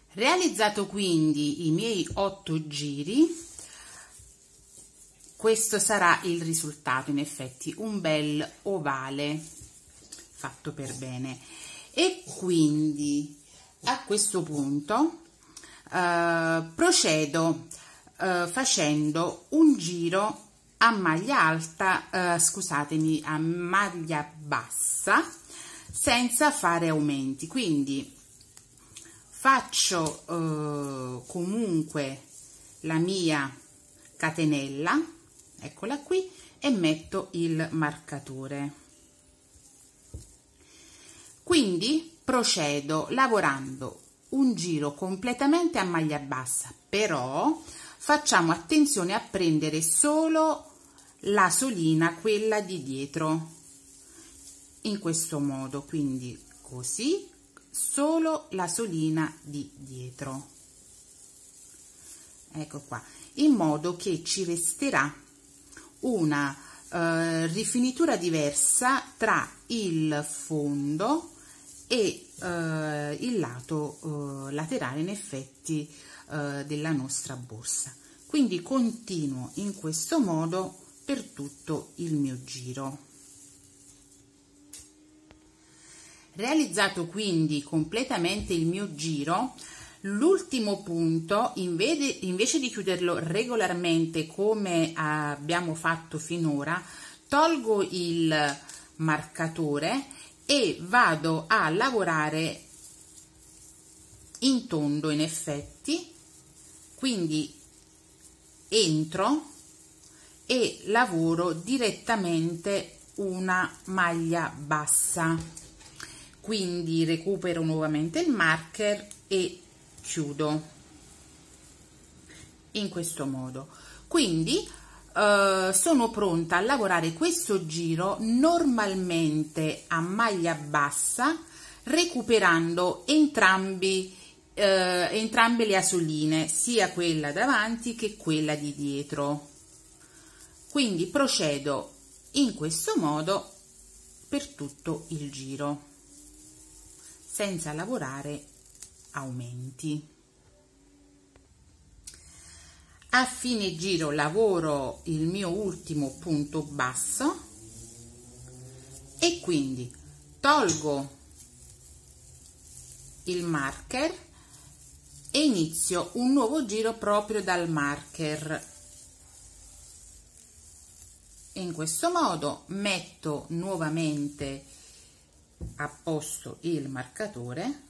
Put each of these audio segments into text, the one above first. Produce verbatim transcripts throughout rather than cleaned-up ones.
Realizzato quindi i miei otto giri, questo sarà il risultato, in effetti un bel ovale fatto per bene. E quindi a questo punto eh, procedo eh, facendo un giro a maglia alta, eh, scusatemi, a maglia bassa, senza fare aumenti. Quindi faccio eh, comunque la mia catenella, eccola qui, e metto il marcatore. Quindi procedo lavorando un giro completamente a maglia bassa, però facciamo attenzione a prendere solo la solina, quella di dietro, in questo modo, quindi così, solo la solina di dietro, ecco qua, in modo che ci resterà una eh, rifinitura diversa tra il fondo e eh, il lato eh, laterale, in effetti, eh, della nostra borsa. Quindi continuo in questo modo per tutto il mio giro. Realizzato quindi completamente il mio giro, l'ultimo punto, invece, invece di chiuderlo regolarmente come abbiamo fatto finora, tolgo il marcatore e vado a lavorare in tondo, in effetti, quindi entro e lavoro direttamente una maglia bassa. Quindi recupero nuovamente il marker e chiudo in questo modo. Quindi eh, sono pronta a lavorare questo giro normalmente a maglia bassa, recuperando entrambi eh, entrambe le asoline, sia quella davanti che quella di dietro. Quindi procedo in questo modo per tutto il giro, senza lavorare aumenti. A fine giro lavoro il mio ultimo punto basso e quindi tolgo il marker e inizio un nuovo giro proprio dal marker. In questo modo metto nuovamente a posto il marcatore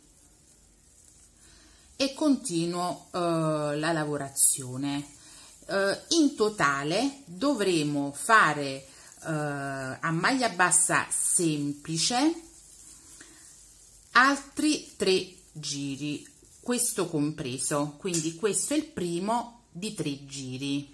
e continuo eh, la lavorazione. Eh, in totale dovremo fare eh, a maglia bassa semplice altri tre giri, questo compreso, quindi questo è il primo di tre giri.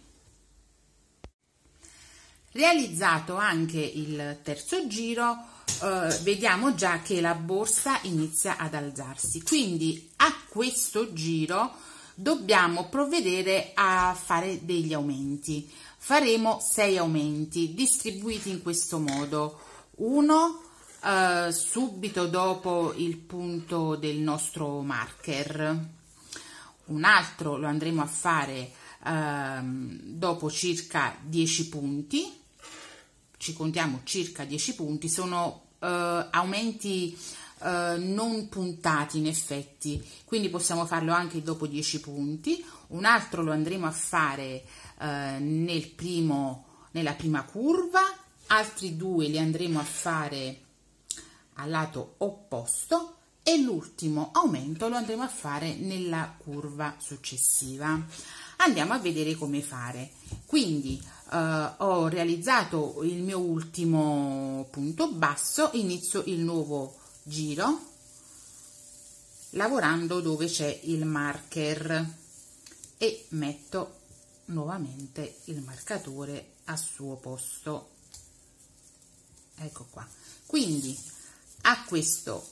Realizzato anche il terzo giro, Uh, vediamo già che la borsa inizia ad alzarsi, quindi a questo giro dobbiamo provvedere a fare degli aumenti. Faremo sei aumenti distribuiti in questo modo: uno uh, subito dopo il punto del nostro marker, un altro lo andremo a fare uh, dopo circa dieci punti. Ci contiamo circa dieci punti, sono uh, aumenti uh, non puntati in effetti, quindi possiamo farlo anche dopo dieci punti. Un altro lo andremo a fare uh, nel primo, nella prima curva, altri due li andremo a fare al lato opposto e l'ultimo aumento lo andremo a fare nella curva successiva. Andiamo a vedere come fare. Quindi Uh, ho realizzato il mio ultimo punto basso, inizio il nuovo giro lavorando dove c'è il marker e metto nuovamente il marcatore al suo posto, ecco qua. Quindi a questo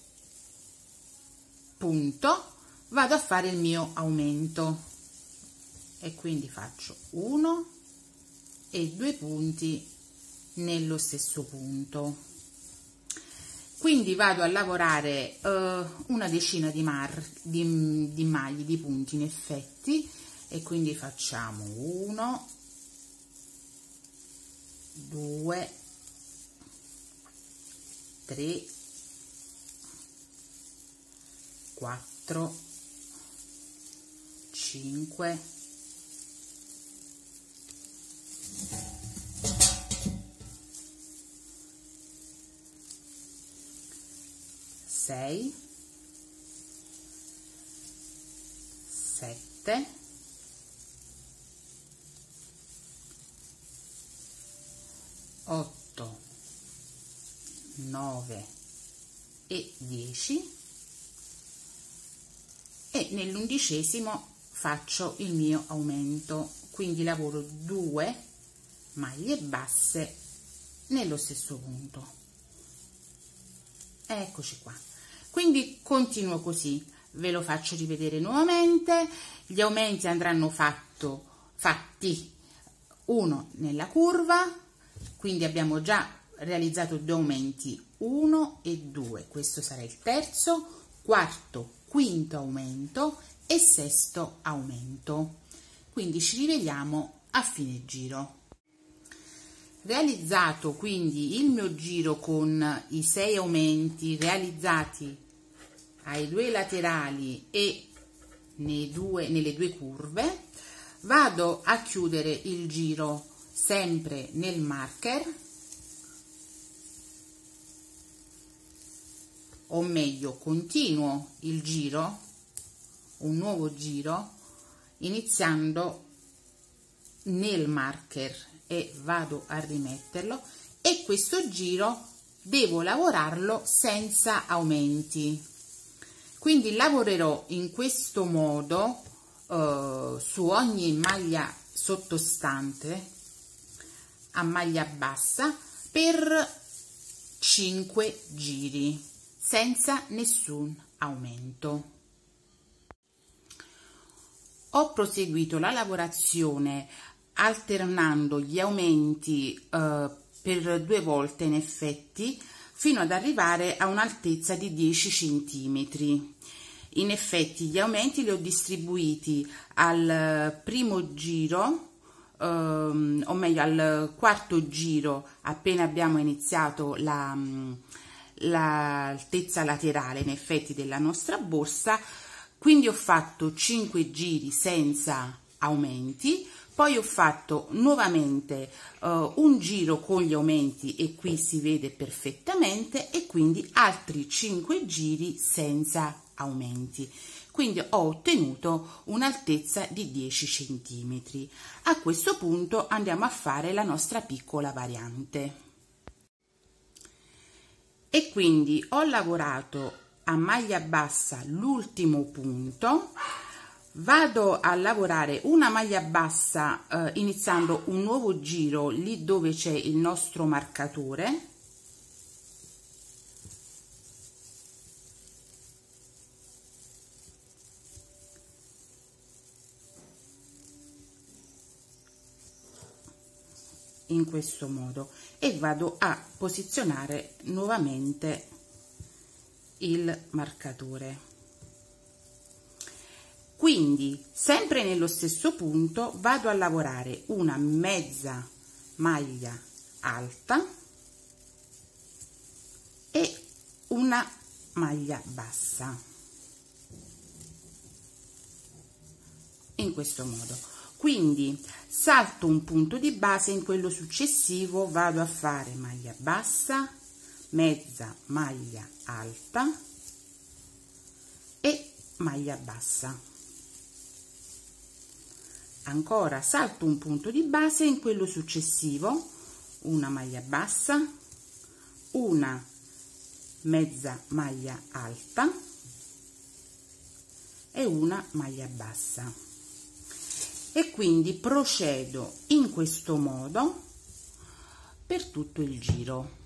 punto vado a fare il mio aumento e quindi faccio uno e due punti nello stesso punto. Quindi vado a lavorare eh, una decina di, mar di, di maglie, di punti in effetti, e quindi facciamo uno, due, tre, quattro, cinque, sei, sette, otto, nove e dieci, e nell'undicesimo faccio il mio aumento, quindi lavoro due maglie basse nello stesso punto. Eccoci qua. Quindi continuo così, ve lo faccio rivedere nuovamente. Gli aumenti andranno fatto, fatti uno nella curva, quindi abbiamo già realizzato due aumenti, uno e due, questo sarà il terzo, quarto, quinto aumento e sesto aumento. Quindi ci rivediamo a fine giro. Realizzato quindi il mio giro con i sei aumenti realizzati ai due laterali e nei due, nelle due curve, vado a chiudere il giro sempre nel marker, o meglio continuo il giro, un nuovo giro, iniziando nel marker, e vado a rimetterlo, e questo giro devo lavorarlo senza aumenti. Quindi lavorerò in questo modo eh, su ogni maglia sottostante a maglia bassa per cinque giri senza nessun aumento. Ho proseguito la lavorazione alternando gli aumenti eh, per due volte in effetti, fino ad arrivare a un'altezza di dieci centimetri. In effetti gli aumenti li ho distribuiti al primo giro, ehm, o meglio al quarto giro, appena abbiamo iniziato la, l'altezza laterale in effetti della nostra borsa. Quindi ho fatto cinque giri senza aumenti, poi ho fatto nuovamente uh, un giro con gli aumenti, e qui si vede perfettamente, e quindi altri cinque giri senza aumenti. Quindi ho ottenuto un'altezza di dieci centimetri. A questo punto andiamo a fare la nostra piccola variante. E quindi ho lavorato a maglia bassa l'ultimo punto, vado a lavorare una maglia bassa eh, iniziando un nuovo giro lì dove c'è il nostro marcatore, in questo modo, e vado a posizionare nuovamente il marcatore. Quindi sempre nello stesso punto vado a lavorare una mezza maglia alta e una maglia bassa, in questo modo. Quindi salto un punto di base, in quello successivo vado a fare maglia bassa, mezza maglia alta e maglia bassa. Ancora salto un punto di base, in quello successivo una maglia bassa, una mezza maglia alta e una maglia bassa, e quindi procedo in questo modo per tutto il giro.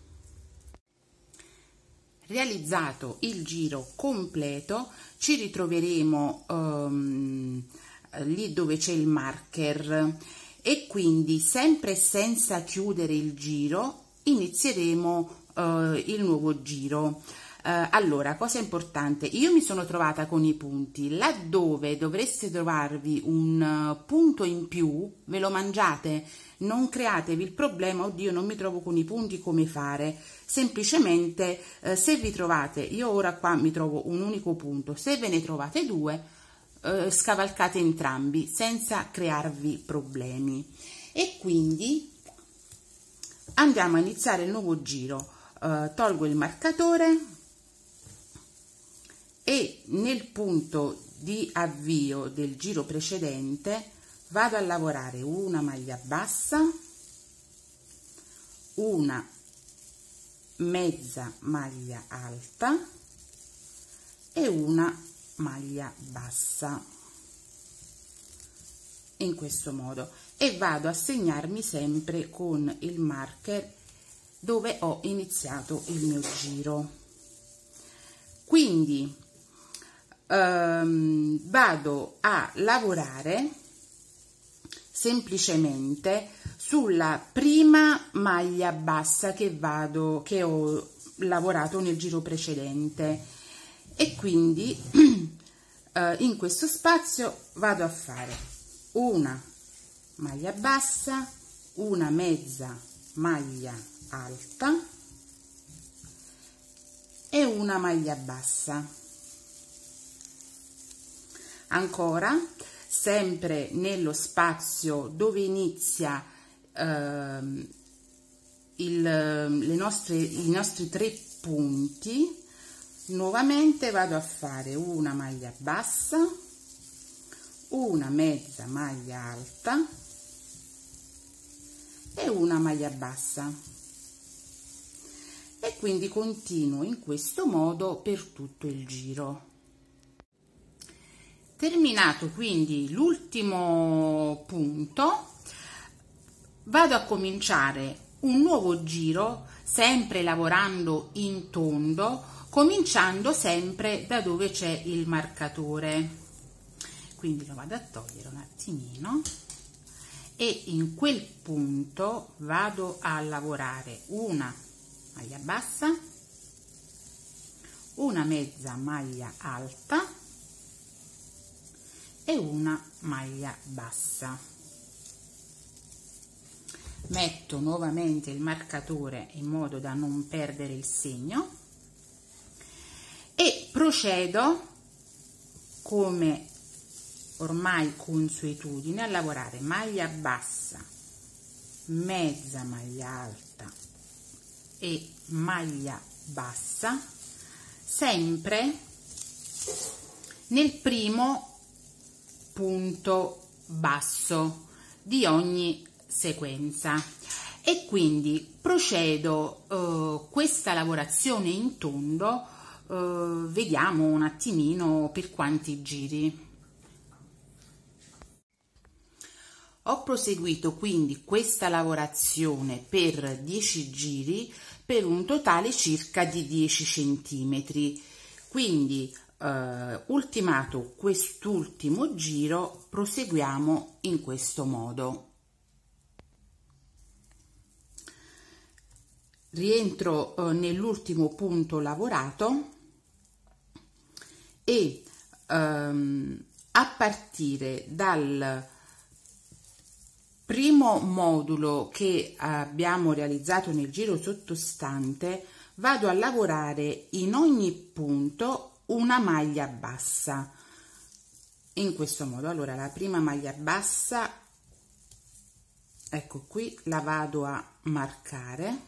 Realizzato il giro completo, ci ritroveremo um, lì dove c'è il marker, e quindi sempre senza chiudere il giro inizieremo eh, il nuovo giro. Eh, allora, cosa importante, io mi sono trovata con i punti, laddove dovreste trovarvi un uh, punto in più, ve lo mangiate, non createvi il problema, oddio non mi trovo con i punti, come fare? Semplicemente eh, se vi trovate, io ora qua mi trovo un unico punto, se ve ne trovate due, eh, scavalcate entrambi senza crearvi problemi. E quindi andiamo a iniziare il nuovo giro. Eh, tolgo il marcatore e nel punto di avvio del giro precedente vado a lavorare una maglia bassa, una mezza maglia alta e una maglia bassa, in questo modo, e vado a segnarmi sempre con il marker dove ho iniziato il mio giro. Quindi ehm, vado a lavorare semplicemente sulla prima maglia bassa che vado che ho lavorato nel giro precedente, e quindi eh, in questo spazio vado a fare una maglia bassa, una mezza maglia alta e una maglia bassa. Ancora, sempre nello spazio dove inizia eh, il, le nostre, i nostri tre punti, nuovamente vado a fare una maglia bassa, una mezza maglia alta e una maglia bassa, e quindi continuo in questo modo per tutto il giro. Terminato quindi l'ultimo punto, vado a cominciare un nuovo giro, sempre lavorando in tondo, cominciando sempre da dove c'è il marcatore. Quindi lo vado a togliere un attimino e in quel punto vado a lavorare una maglia bassa, una mezza maglia alta e una maglia bassa. Metto nuovamente il marcatore in modo da non perdere il segno e procedo come ormai consuetudine a lavorare maglia bassa, mezza maglia alta e maglia bassa, sempre nel primo punto basso di ogni sequenza, e quindi procedo eh, questa lavorazione in tondo. eh, vediamo un attimino per quanti giri. Ho proseguito quindi questa lavorazione per dieci giri per un totale circa di dieci centimetri, quindi Uh, ultimato quest'ultimo giro proseguiamo in questo modo. Rientro uh, nell'ultimo punto lavorato e um, a partire dal primo modulo che abbiamo realizzato nel giro sottostante vado a lavorare in ogni punto una maglia bassa, in questo modo. Allora, la prima maglia bassa, ecco qui, la vado a marcare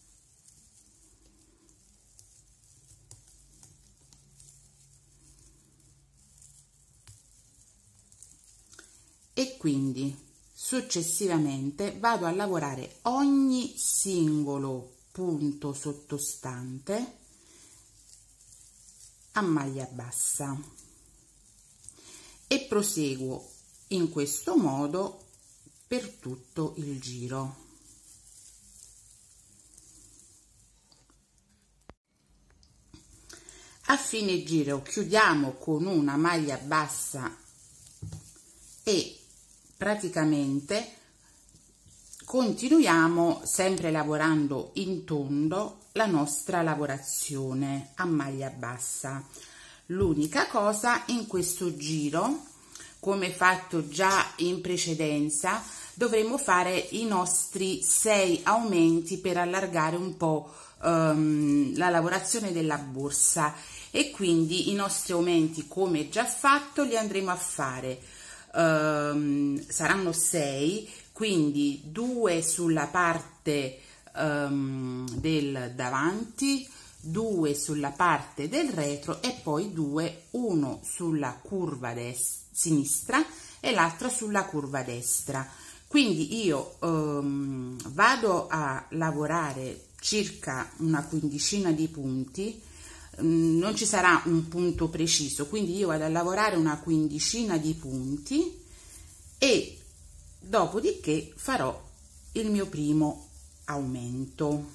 e quindi successivamente vado a lavorare ogni singolo punto sottostante a maglia bassa e proseguo in questo modo per tutto il giro. A fine giro chiudiamo con una maglia bassa e praticamente continuiamo sempre lavorando in tondo la nostra lavorazione a maglia bassa. L'unica cosa, in questo giro, come fatto già in precedenza, dovremo fare i nostri sei aumenti per allargare un po' um, la lavorazione della borsa, e quindi i nostri aumenti, come già fatto, li andremo a fare, um, saranno sei, quindi due sulla parte um, del davanti, due sulla parte del retro e poi due, uno sulla curva sinistra e l'altro sulla curva destra. Quindi io um, vado a lavorare circa una quindicina di punti, um, non ci sarà un punto preciso, quindi io vado a lavorare una quindicina di punti e dopodiché farò il mio primo aumento.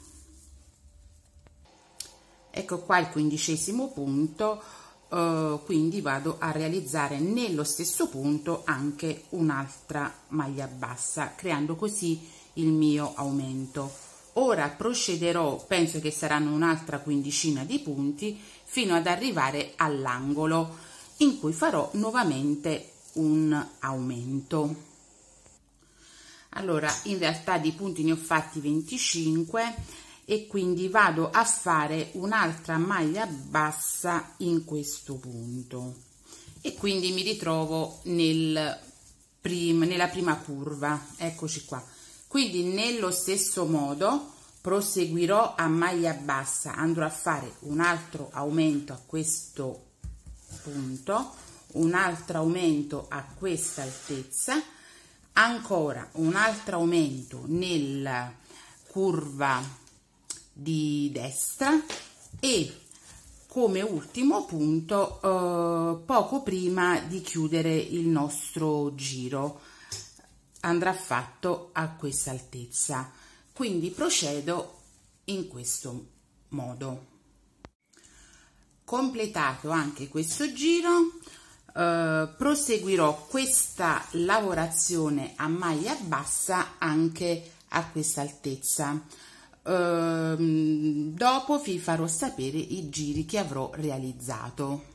Ecco qua il quindicesimo punto, uh, quindi vado a realizzare nello stesso punto anche un'altra maglia bassa, creando così il mio aumento. Ora procederò, penso che saranno un'altra quindicina di punti, fino ad arrivare all'angolo, in cui farò nuovamente un aumento. Allora, in realtà di punti ne ho fatti venticinque, e quindi vado a fare un'altra maglia bassa in questo punto e quindi mi ritrovo nel prim, nella prima curva. Eccoci qua. Quindi nello stesso modo proseguirò a maglia bassa, andrò a fare un altro aumento a questo punto, un altro aumento a questa altezza, ancora un altro aumento nella curva di destra e come ultimo punto eh, poco prima di chiudere il nostro giro andrà fatto a questa altezza. Quindi procedo in questo modo. Completato anche questo giro, eh, proseguirò questa lavorazione a maglia bassa anche a questa altezza. Uh, dopo vi farò sapere i giri che avrò realizzato.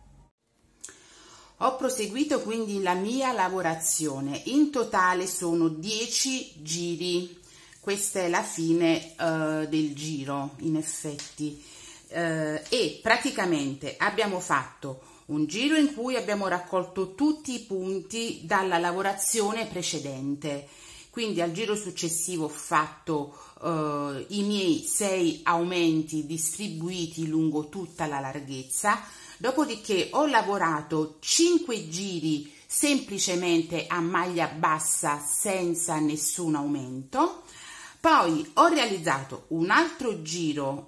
Ho proseguito quindi la mia lavorazione, in totale sono dieci giri, questa è la fine uh, del giro in effetti, uh, e praticamente abbiamo fatto un giro in cui abbiamo raccolto tutti i punti dalla lavorazione precedente. Quindi al giro successivo ho fatto uh, i miei sei aumenti distribuiti lungo tutta la larghezza, dopodiché ho lavorato cinque giri semplicemente a maglia bassa senza nessun aumento, poi ho realizzato un altro giro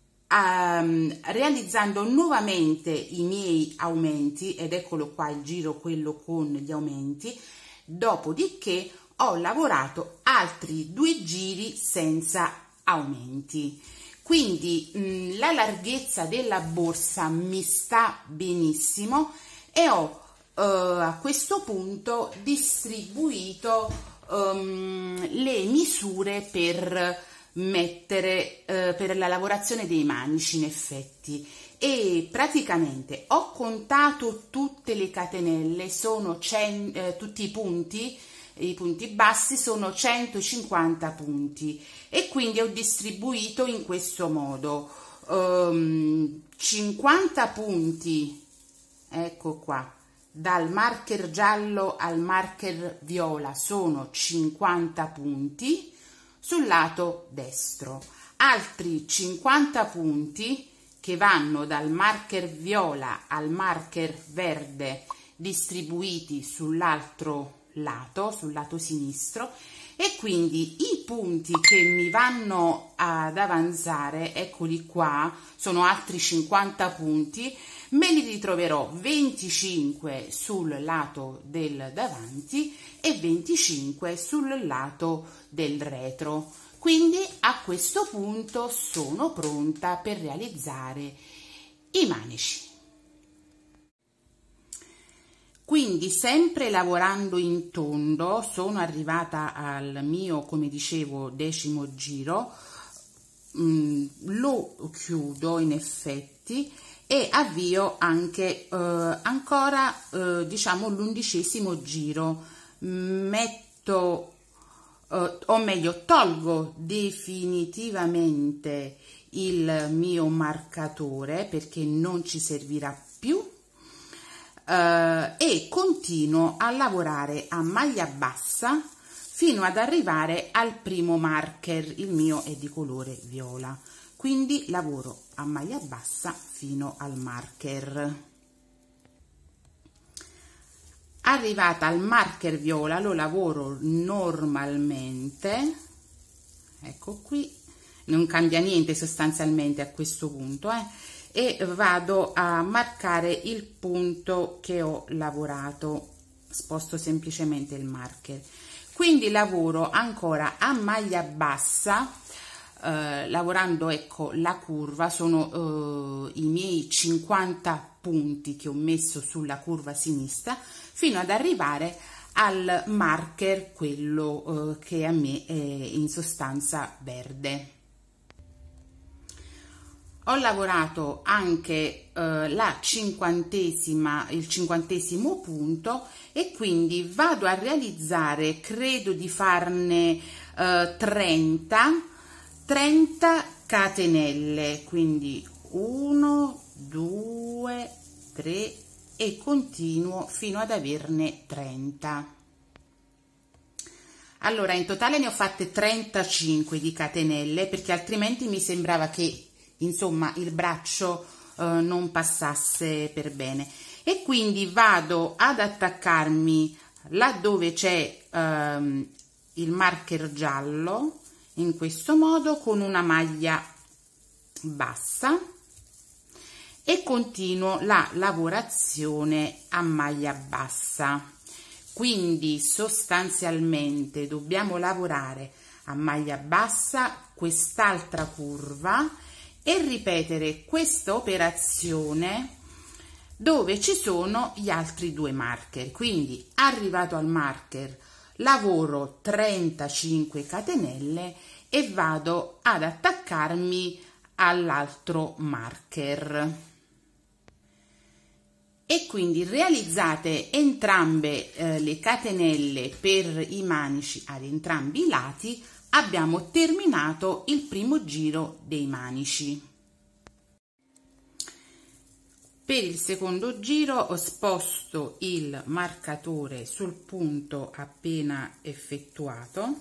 um, realizzando nuovamente i miei aumenti, ed eccolo qua il giro, quello con gli aumenti, dopodiché ho lavorato altri due giri senza aumenti. Quindi mh, la larghezza della borsa mi sta benissimo e ho eh, a questo punto distribuito um, le misure per mettere eh, per la lavorazione dei manici in effetti, e praticamente ho contato tutte le catenelle, sono eh, tutti i punti. I punti bassi sono centocinquanta punti e quindi ho distribuito in questo modo um, cinquanta punti, ecco qua, dal marker giallo al marker viola sono cinquanta punti sul lato destro, altri cinquanta punti che vanno dal marker viola al marker verde distribuiti sull'altro lato, sul lato sinistro, e quindi i punti che mi vanno ad avanzare, eccoli qua, sono altri cinquanta punti, me li ritroverò venticinque sul lato del davanti e venticinque sul lato del retro. Quindi a questo punto sono pronta per realizzare i manici. Quindi sempre lavorando in tondo sono arrivata al mio, come dicevo, decimo giro, mm, lo chiudo in effetti e avvio anche eh, ancora eh, diciamo l'undicesimo giro. Metto eh, o meglio tolgo definitivamente il mio marcatore perché non ci servirà più. Uh, e continuo a lavorare a maglia bassa fino ad arrivare al primo marker. Il mio è di colore viola, quindi lavoro a maglia bassa fino al marker. Arrivata al marker viola lo lavoro normalmente, ecco qui, non cambia niente sostanzialmente a questo punto, eh? E vado a marcare il punto che ho lavorato, sposto semplicemente il marker, quindi lavoro ancora a maglia bassa eh, lavorando, ecco, la curva. Sono eh, i miei cinquanta punti che ho messo sulla curva sinistra fino ad arrivare al marker, quello eh, che a me è in sostanza verde. Ho lavorato anche eh, la cinquantesima, il cinquantesimo punto e quindi vado a realizzare, credo di farne eh, trenta catenelle, quindi uno, due, tre e continuo fino ad averne trenta. Allora in totale ne ho fatte trentacinque di catenelle perché altrimenti mi sembrava che insomma il braccio eh, non passasse per bene, e quindi vado ad attaccarmi laddove c'è ehm, il marker giallo in questo modo con una maglia bassa e continuo la lavorazione a maglia bassa. Quindi sostanzialmente dobbiamo lavorare a maglia bassa quest'altra curva e ripetere questa operazione dove ci sono gli altri due marker. Quindi arrivato al marker lavoro trentacinque catenelle e vado ad attaccarmi all'altro marker, e quindi realizzate entrambe eh, le catenelle per i manici ad entrambi i lati, abbiamo terminato il primo giro dei manici. Per il secondo giro ho sposto il marcatore sul punto appena effettuato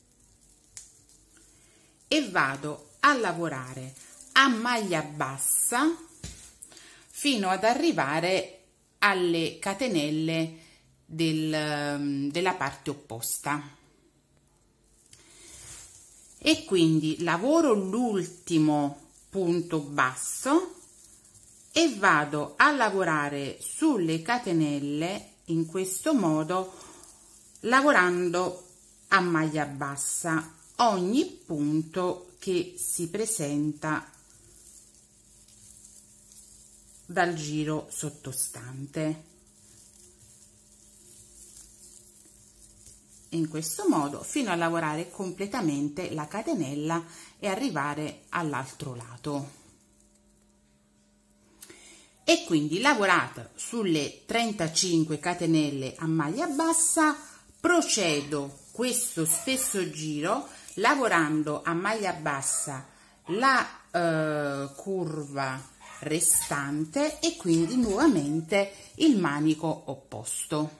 e vado a lavorare a maglia bassa fino ad arrivare alle catenelle del, della parte opposta. E quindi lavoro l'ultimo punto basso e vado a lavorare sulle catenelle in questo modo, lavorando a maglia bassa ogni punto che si presenta dal giro sottostante. In questo modo fino a lavorare completamente la catenella e arrivare all'altro lato. E quindi lavorata sulle trentacinque catenelle a maglia bassa, procedo questo stesso giro lavorando a maglia bassa la eh, curva restante e quindi nuovamente il manico opposto.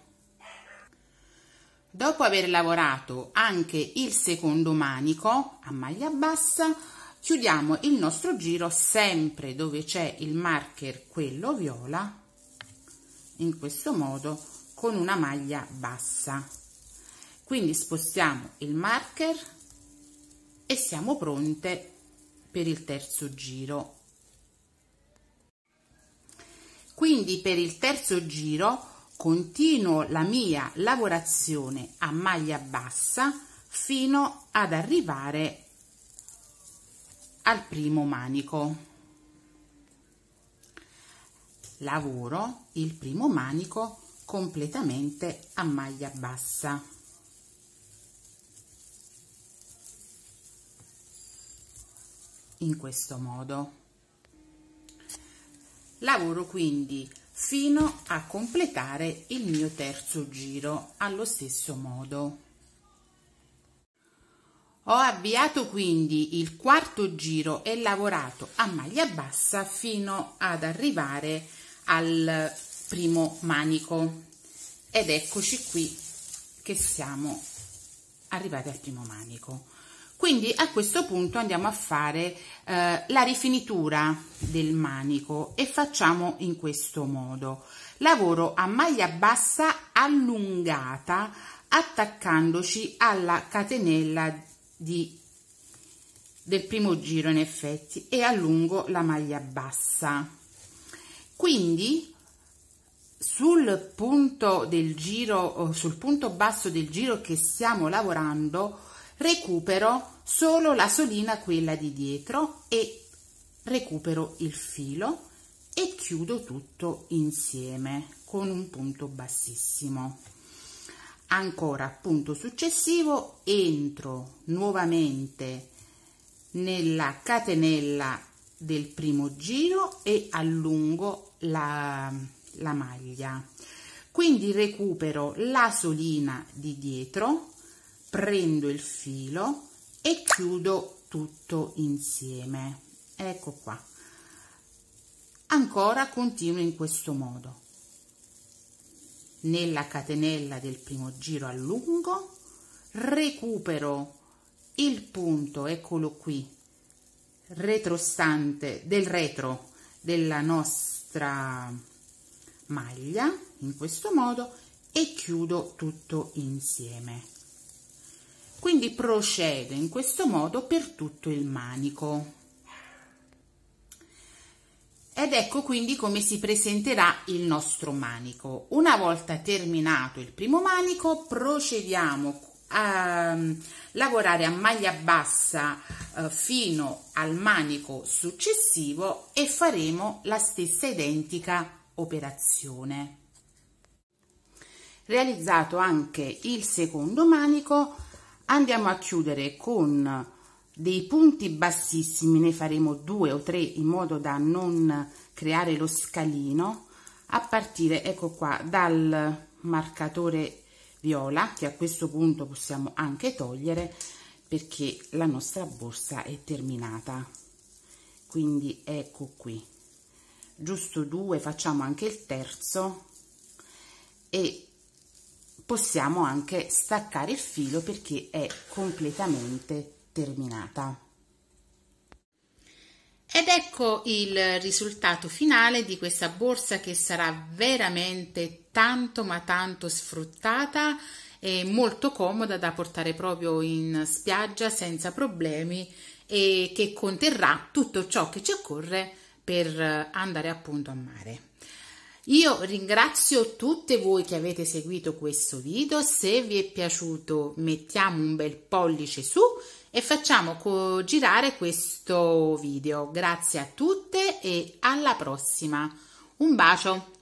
Dopo aver lavorato anche il secondo manico a maglia bassa, chiudiamo il nostro giro sempre dove c'è il marker, quello viola, in questo modo con una maglia bassa. Quindi spostiamo il marker e siamo pronte per il terzo giro. Quindi per il terzo giro continuo la mia lavorazione a maglia bassa fino ad arrivare al primo manico. Lavoro il primo manico completamente a maglia bassa. In questo modo lavoro quindi fino a completare il mio terzo giro allo stesso modo. Ho avviato quindi il quarto giro e lavorato a maglia bassa fino ad arrivare al primo manico, ed eccoci qui che siamo arrivati al primo manico. Quindi a questo punto andiamo a fare eh, la rifinitura del manico e facciamo in questo modo. Lavoro a maglia bassa allungata attaccandoci alla catenella di, del primo giro in effetti, e allungo la maglia bassa. Quindi sul punto del giro, sul punto basso del giro che stiamo lavorando, recupero solo la solina, quella di dietro, e recupero il filo e chiudo tutto insieme con un punto bassissimo. Ancora punto successivo, entro nuovamente nella catenella del primo giro e allungo la, la maglia. Quindi recupero la solina di dietro, prendo il filo e chiudo tutto insieme. Ecco qua. Ancora continuo in questo modo. Nella catenella del primo giro allungo, recupero il punto, eccolo qui, retrostante del retro della nostra maglia, in questo modo, e chiudo tutto insieme. Quindi procedo in questo modo per tutto il manico. Ed ecco quindi come si presenterà il nostro manico. Una volta terminato il primo manico, procediamo a lavorare a maglia bassa eh, fino al manico successivo e faremo la stessa identica operazione. Realizzato anche il secondo manico, andiamo a chiudere con dei punti bassissimi, ne faremo due o tre in modo da non creare lo scalino, a partire, ecco qua, dal marcatore viola, che a questo punto possiamo anche togliere perché la nostra borsa è terminata. Quindi ecco qui, giusto due, facciamo anche il terzo e possiamo anche staccare il filo perché è completamente terminata. Ed ecco il risultato finale di questa borsa, che sarà veramente tanto ma tanto sfruttata e molto comoda da portare proprio in spiaggia senza problemi, e che conterrà tutto ciò che ci occorre per andare appunto a mare. Io ringrazio tutte voi che avete seguito questo video. Se vi è piaciuto, mettiamo un bel pollice su e facciamo girare questo video. Grazie a tutte e alla prossima. Un bacio!